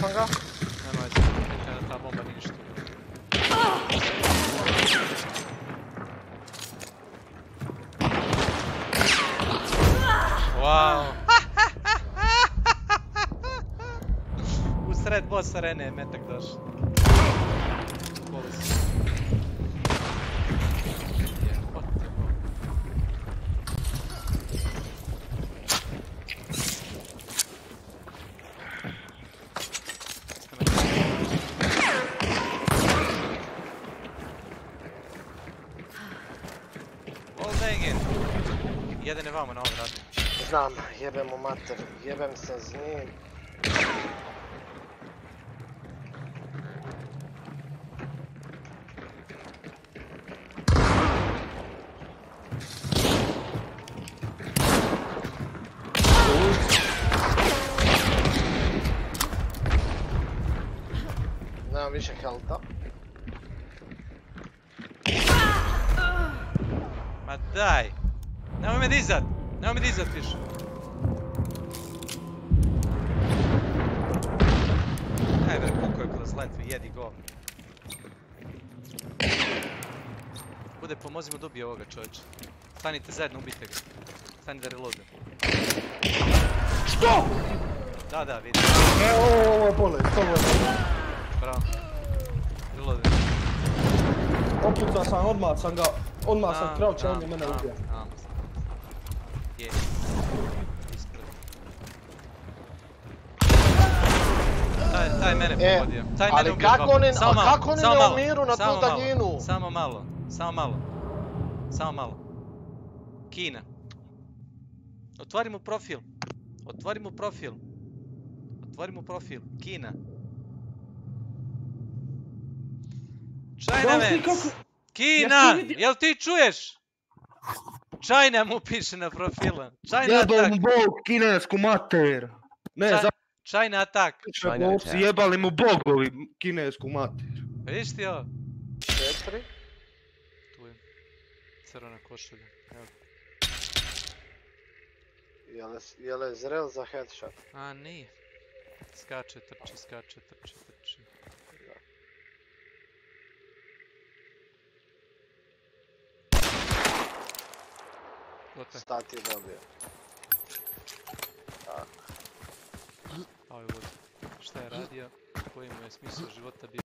sam ga. Nemoj se, ta bomba nije ništa. Wow. U sred boss arene je metak došao. Polis. Jedan je vamo na ovom radu. Znam, jebem mu mater, jebem se s njim. Nemam više helta. Ma daj! Nemoj me dizat! Nemoj me dizat više! Aj bre, kukao je kroz letvi, jedi go. Bude, pomozi mu da ubije ovoga čovječa. Stanite zajedno, ubite ga. Stani da reloaduje. Što? Da, vidim. Ovo je bolest, ovo je bolest. Bravo. Reloaduje. Opucao sam, odmah sam ga, odmah sam kraučao, on je mene ubija. Je. Ispred. Taj mene pogodio. Ali kako oni ne umiru na tu daljinu? Samo malo. Kina. Otvori mu profil. Kina. Chinaman! Kina! Jel ti čuješ? China mu piše na profilu. Jebali mu bog kinesku mater. Ne, China attack. Jebali mu bogovi kinesku mater. Vidiš ti ovo? 4. Tu je. Crvena košulja. Je li zrel za headshot? A, nije. Skače, trči. Stat je dobio. Šta je radio? Koji mu je smisao života bio?